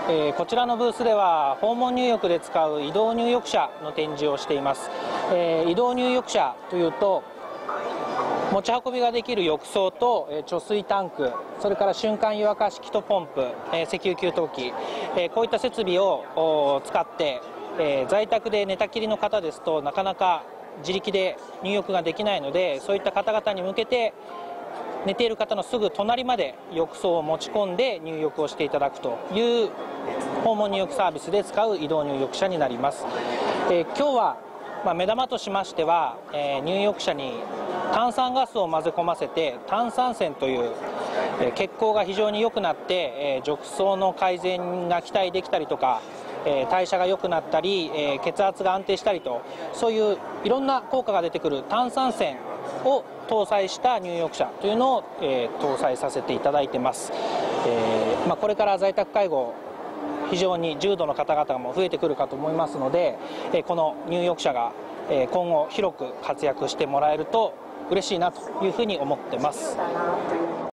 こちらのブースでは訪問入浴で使う移動入浴車の展示をしています。移動入浴車というと持ち運びができる浴槽と貯水タンク、それから瞬間湯沸かし器とポンプ、石油給湯器、こういった設備を使って在宅で寝たきりの方ですとなかなか自力で入浴ができないので、そういった方々に向けて寝ている方のすぐ隣まで浴槽を持ち込んで入浴をしていただくという訪問入浴サービスで使う移動入浴車になります。今日は目玉としましては、入浴車に炭酸ガスを混ぜ込ませて炭酸泉という血行が非常に良くなって褥瘡の改善が期待できたりとか、代謝が良くなったり血圧が安定したりと、そういういろんな効果が出てくる炭酸泉を搭載した入浴車というのを搭載させていただいています。これから在宅介護非常に重度の方々も増えてくるかと思いますので、この入浴車が今後広く活躍してもらえると嬉しいなというふうに思ってます。